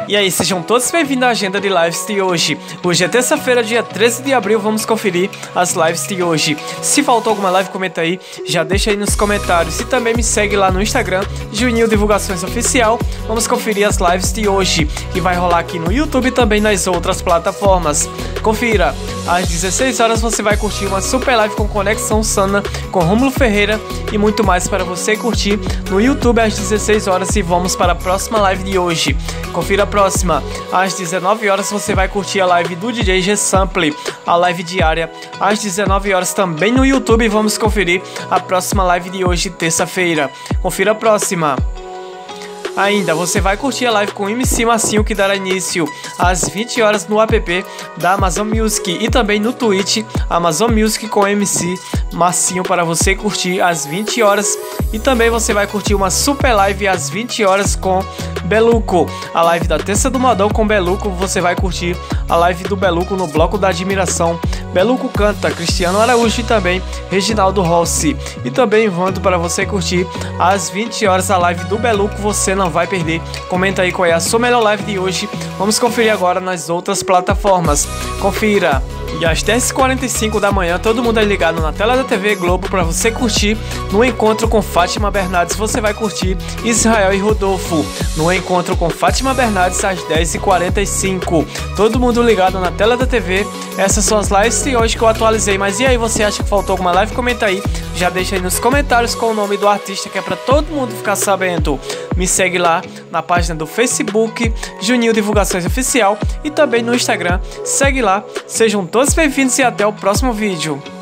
E aí, sejam todos bem-vindos à agenda de lives de hoje. Hoje é terça-feira, dia 13 de abril, vamos conferir as lives de hoje. Se faltou alguma live, comenta aí, já deixa aí nos comentários. E também me segue lá no Instagram, Juninho Divulgações Oficial. Vamos conferir as lives de hoje, que vai rolar aqui no YouTube e também nas outras plataformas. Confira, às 16 horas você vai curtir uma super live com Conexão Sana, com Rômulo Ferreira e muito mais para você curtir no YouTube às 16 horas. E vamos para a próxima live de hoje. Confira a próxima, às 19 horas você vai curtir a live do DJ G-Sample, a live diária às 19 horas também no YouTube. Vamos conferir a próxima live de hoje, terça-feira. Confira a próxima. Ainda você vai curtir a live com o MC Massinho, que dará início às 20 horas no app da Amazon Music e também no Twitch Amazon Music com MC Massinho para você curtir às 20 horas. E também você vai curtir uma super live às 20 horas com Beluco, a live da Terça do Modão com Beluco. Você vai curtir a live do Beluco no Bloco da Admiração. Beluco canta, Cristiano Araújo e também Reginaldo Rossi. E também Vando para você curtir às 20 horas a live do Beluco. Você não vai perder. Comenta aí qual é a sua melhor live de hoje. Vamos conferir agora nas outras plataformas. Confira. E às 10h45 da manhã, todo mundo é ligado na tela da TV Globo para você curtir no Encontro com Fátima Bernardes. Você vai curtir Israel e Rodolfo no Encontro com Fátima Bernardes às 10h45. Todo mundo ligado na tela da TV. Essas são as lives de hoje que eu atualizei. Mas e aí, você acha que faltou alguma live? Comenta aí. Já deixa aí nos comentários com o nome do artista, que é para todo mundo ficar sabendo. Me segue lá na página do Facebook, Juninho Divulgações Oficial, e também no Instagram. Segue lá. Sejam todos bem-vindos e até o próximo vídeo.